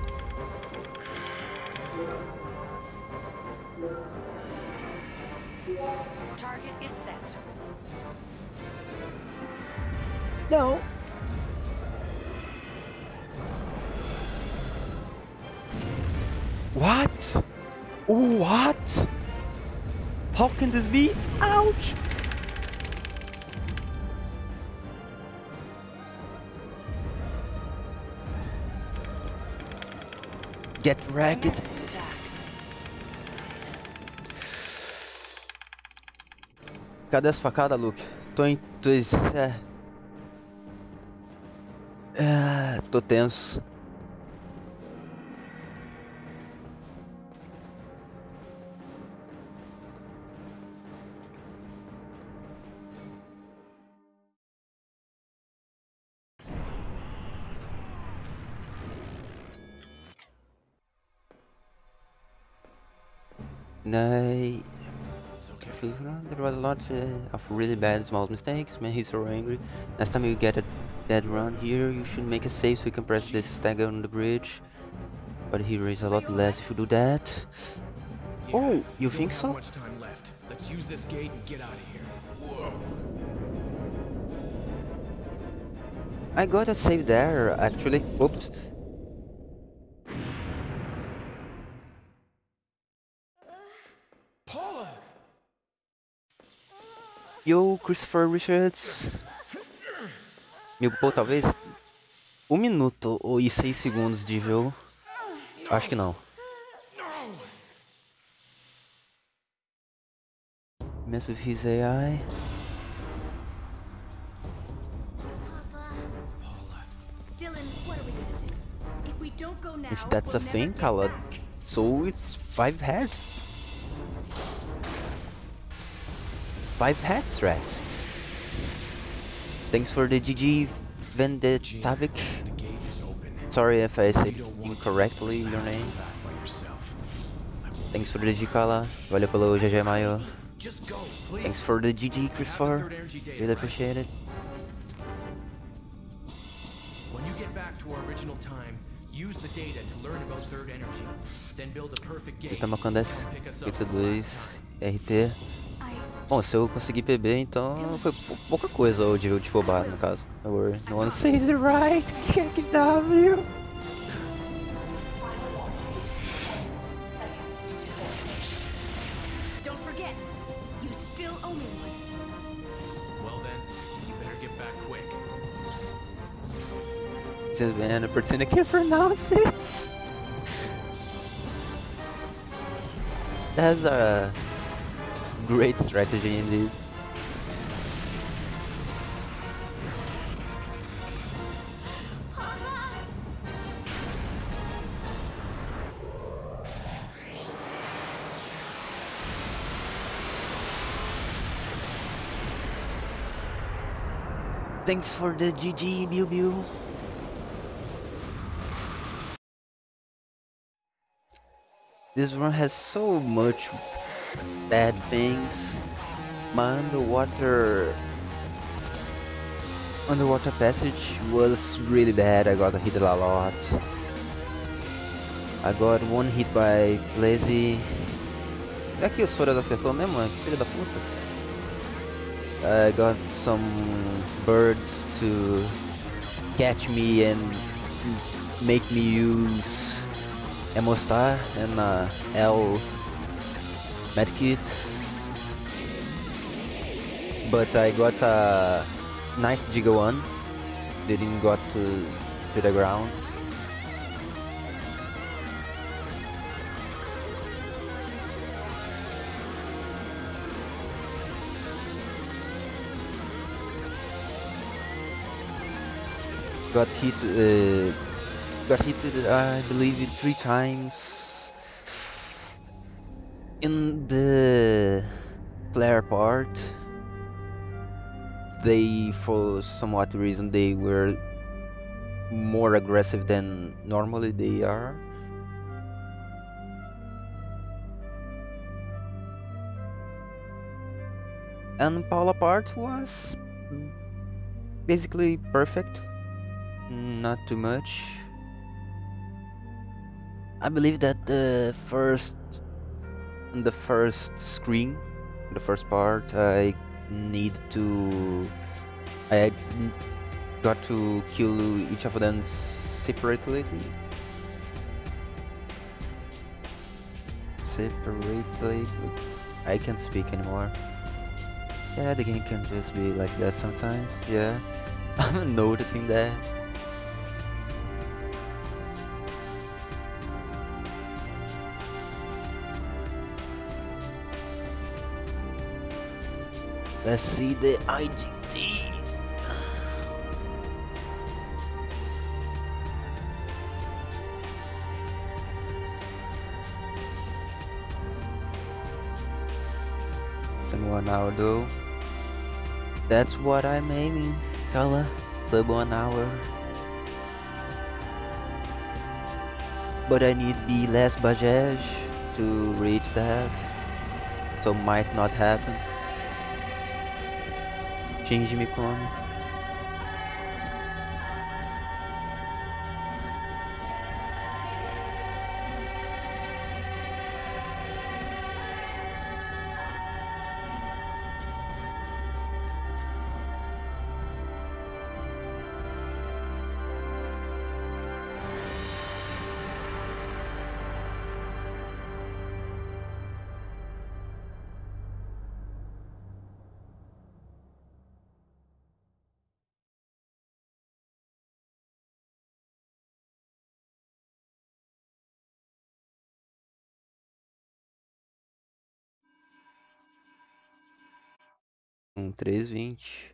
Target is set. No. What? What? How can this be? Ouch. Get wrecked. Attack. Cadê as facadas, Luke? Tô tenso. No. There was a lot of really bad small mistakes. Man, he's so angry. Next time you get a dead run here, you should make a save so you can press this stagger on the bridge. But he raised a lot less if you do that. Yeah, Oh, you think don't so? have much time left. Let's use this gate and get out of here. Whoa. I got a save there, actually. Oops. Paula! Yo, Christopher Richards. Me upou talvez 1 minuto e 6 segundos de jogo. Acho que não. Mess with his AI. Dylan, what are we gonna do? If we don't go now, If that's a we'll never thing, get Kala. back. So it's 5 heads. 5 heads, rats. Thanks for the GG Vendetavik. The gate is open. Sorry if I said You don't want incorrectly to your name. back by yourself. Thanks for the GG Kala. Valeu pelo GG Mayo. Just go, please. Thanks for the GG You have the Christopher. third energy data, Really right? appreciate it. When you get back to our original time, use the data to learn about third energy. Then build a perfect gate. Itamocandes, Pick us up 82 RT. I Bom, se eu conseguir PB, então foi pouca coisa o de roubar, no caso. Or no one says it right, KW. don't forget, you still owe me one. Well then, you better get back quick. Since we had an opportunity, I can't pronounce it. That's a great strategy indeed. Thanks for the GG, Biu Biu. This run has so much bad things. My underwater passage was really bad. I got hit a lot. I got one hit by Blazy. É que o Soras acertou mesmo, mano? Que filho da puta. I got some birds to catch me and make me use Emostar and L medkit. But I got a nice Giga 1. Didn't got to the ground. Got hit, I believe, 3 times in the flare part. They, for somewhat reason, they were more aggressive than normally they are. And Paula part was basically perfect. Not too much. I believe that the first screen, the first part, I got to kill each of them separately. I can't speak anymore. Yeah, the game can just be like that sometimes. Yeah, I'm noticing that. Let's see the IGT. Sub 1 hour though. That's what I'm aiming, Kala. Sub 1 hour. But I need be less Bajaj to reach that. So might not happen. Change me come. 320.